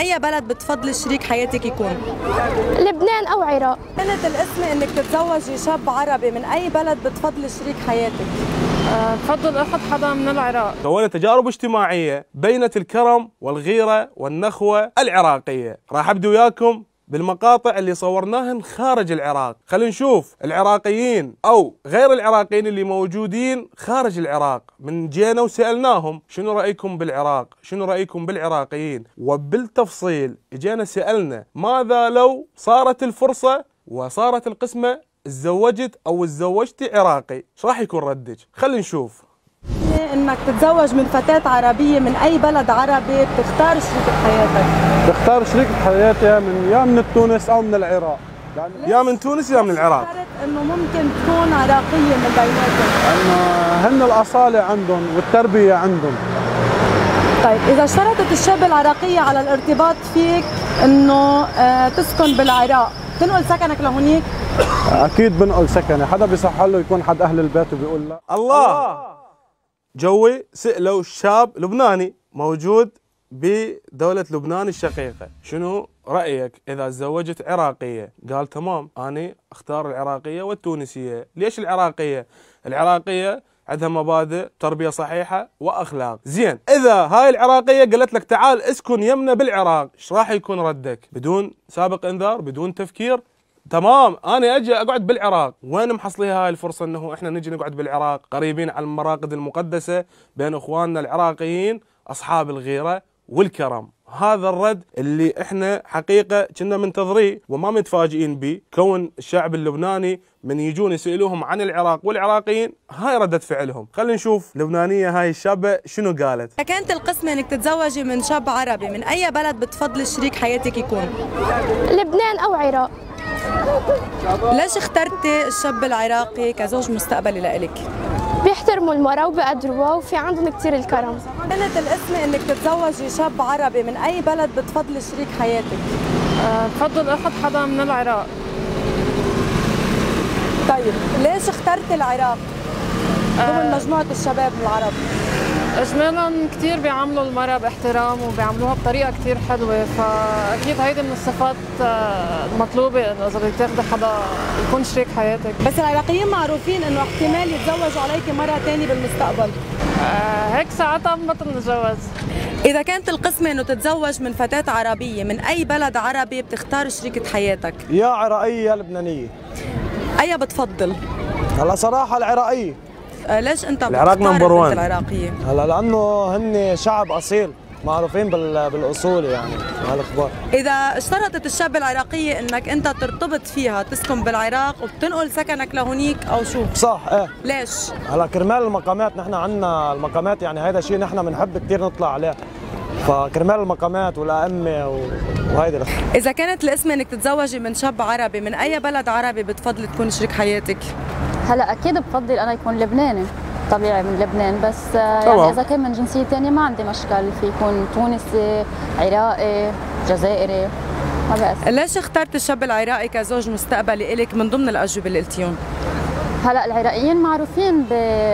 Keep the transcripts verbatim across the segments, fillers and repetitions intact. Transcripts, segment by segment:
أي بلد بتفضلي شريك حياتك يكون؟ لبنان أو عراق. كانت القسمة إنك تتزوجي شاب عربي، من أي بلد بتفضلي شريك حياتك؟ بفضل اخذ حدا من العراق. كونت تجارب اجتماعية بينت الكرم والغيرة والنخوة العراقية. راح ابدي وياكم بالمقاطع اللي صورناهن خارج العراق. خلينا نشوف العراقيين او غير العراقيين اللي موجودين خارج العراق، من جينا وسألناهم شنو رأيكم بالعراق، شنو رأيكم بالعراقيين، وبالتفصيل اجينا سألنا ماذا لو صارت الفرصة وصارت القسمة تزوجت او تزوجتي عراقي، ايش راح يكون ردك؟ خلينا نشوف. انك تتزوج من فتاة عربية من اي بلد عربي، بتختار شريكة حياتك؟ بختار شريكة حياتي من يا من تونس او من العراق. يعني يا من تونس يا من العراق. انه ممكن تكون عراقية من بيناتهم؟ لانه هن الاصالة عندهم والتربية عندهم. طيب اذا اشترطت الشاب العراقية على الارتباط فيك انه آه تسكن بالعراق، تنقل سكنك لهونيك؟ اكيد بنقل سكني، حدا بيصح له يكون حد اهل البيت وبيقول لا. الله جوي سألوا شاب لبناني موجود بدولة لبنان الشقيقة، شنو رأيك إذا تزوجت عراقية؟ قال تمام، أنا أختار العراقية والتونسية. ليش العراقية؟ العراقية عندها مبادئ، تربية صحيحة وأخلاق. زين، إذا هاي العراقية قالت لك تعال اسكن يمنا بالعراق، ايش راح يكون ردك؟ بدون سابق انذار، بدون تفكير؟ تمام، انا اجي اقعد بالعراق. وين محصليها هاي الفرصه انه احنا نجي نقعد بالعراق، قريبين على المراقد المقدسه بين اخواننا العراقيين اصحاب الغيره والكرم. هذا الرد اللي احنا حقيقه كنا منتظريه وما متفاجئين به، كون الشعب اللبناني من يجون يسالوهم عن العراق والعراقيين هاي ردة فعلهم. خلينا نشوف لبنانيه هاي الشابه شنو قالت. كانت القسمه انك تتزوجي من شاب عربي، من اي بلد بتفضلي شريك حياتك يكون؟ لبنان أو عراق. ليش اخترتي الشاب العراقي كزوج مستقبلي لإلك؟ بيحترموا المرأة وبقدروها وفي عندهم كثير الكرم. كانت القسمة انك تتزوجي شاب عربي، من اي بلد بتفضلي شريك حياتك؟ بفضل اخذ حدا من العراق. طيب ليش اخترتي العراق ضمن مجموعة الشباب العرب؟ اجمالا كثير بيعاملوا المرأة باحترام وبيعاملوها بطريقة كثير حلوة، فاكيد هيدي من الصفات المطلوبة انه اذا بدك تاخذي حدا يكون شريك حياتك. بس العراقيين معروفين انه احتمال يتزوجوا عليكي مرة ثانية بالمستقبل. آه هيك ساعتها بنبطل نتجوز. إذا كانت القسمة انه تتزوج من فتاة عربية من أي بلد عربي، بتختار شريكة حياتك؟ يا عراقية يا لبنانية. أي بتفضل؟ هلا صراحة العراقية. آه ليش أنت العراق نمبر واحد؟ العراقية هلا لأنه هن شعب أصيل معروفين بالأصول، يعني هالأخبار. إذا اشترطت الشاب العراقية إنك أنت ترتبط فيها، تسكن بالعراق وبتنقل سكنك لهونيك أو شو؟ صح إيه. ليش؟ هلا كرمال المقامات، نحن عندنا المقامات، يعني هذا شيء نحن بنحب كثير نطلع عليه، فكرمال المقامات والأئمة وهيدي. إذا كانت القسمة إنك تتزوجي من شاب عربي، من أي بلد عربي بتفضلي تكون شريك حياتك؟ هلا أكيد بفضل أنا يكون لبناني، طبيعي من لبنان، بس يعني إذا كان من جنسية ثانية ما عندي مشكل، في يكون تونسي، عراقي، جزائري، ما بأس. ليش اخترت الشاب العراقي كزوج مستقبلي إلك من ضمن الأجوبة اللي قلتيهم؟ هلا العراقيين معروفين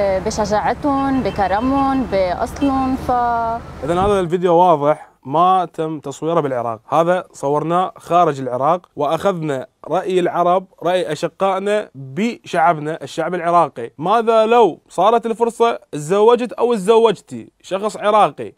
بشجاعتهم، بكرمهم، بأصلهم، ف إذا هذا الفيديو واضح ما تم تصويره بالعراق، هذا صورناه خارج العراق وأخذنا رأي العرب، رأي أشقائنا بشعبنا الشعب العراقي. ماذا لو صارت الفرصة تزوجت أو تزوجتي شخص عراقي،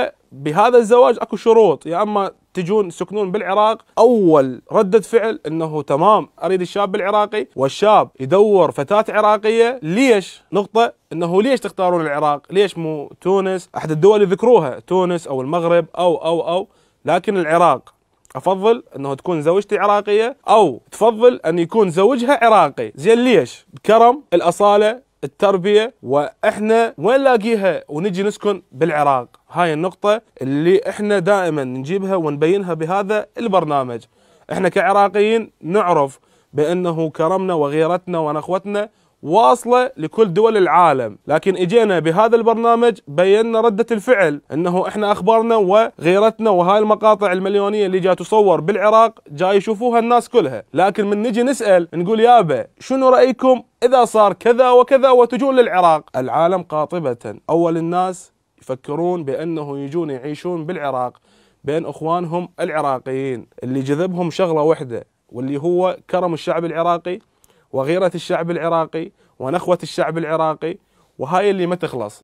وبهذا الزواج أكو شروط، يا أما تجون تسكنون بالعراق، أول ردة فعل أنه تمام أريد الشاب العراقي، والشاب يدور فتاة عراقية. ليش؟ نقطة أنه ليش تختارون العراق؟ ليش مو تونس؟ أحد الدول يذكروها تونس أو المغرب أو أو أو لكن العراق أفضل أنه تكون زوجتي عراقية، أو تفضل أن يكون زوجها عراقي. زين ليش؟ الكرم، الأصالة، التربية، وإحنا وين نلاقيها ونجي نسكن بالعراق؟ هاي النقطة اللي إحنا دائما نجيبها ونبينها بهذا البرنامج. إحنا كعراقيين نعرف بأنه كرمنا وغيرتنا ونخوتنا واصلة لكل دول العالم، لكن اجينا بهذا البرنامج بينا ردة الفعل انه احنا اخبارنا وغيرتنا وهاي المقاطع المليونية اللي جاي تصور بالعراق جاي يشوفوها الناس كلها، لكن من نجي نسأل نقول يابا شنو رأيكم اذا صار كذا وكذا وتجون للعراق؟ العالم قاطبة، اول الناس يفكرون بانه يجون يعيشون بالعراق بين اخوانهم العراقيين اللي جذبهم شغله واحده، واللي هو كرم الشعب العراقي وغيرة الشعب العراقي ونخوة الشعب العراقي، وهاي اللي ما تخلص.